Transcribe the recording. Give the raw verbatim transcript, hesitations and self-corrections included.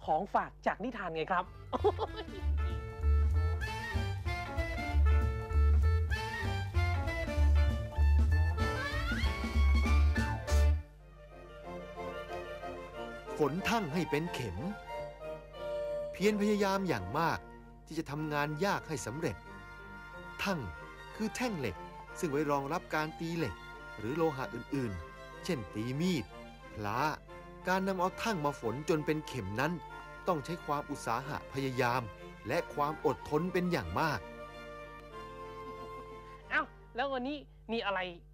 ของฝากจากนิทานไงครับฝนทั่งให้เป็นเข็มเพียรพยายามอย่างมากที่จะทำงานยากให้สำเร็จทั่งคือแท่งเหล็กซึ่งไว้รองรับการตีเหล็กหรือโลหะอื่นๆเช่นตีมีดพลาการนำเอาทั่งมาฝนจนเป็นเข็มนั้นต้องใช้ความอุตสาหะพยายามและความอดทนเป็นอย่างมากเอ้าแล้ววันนี้มีอะไร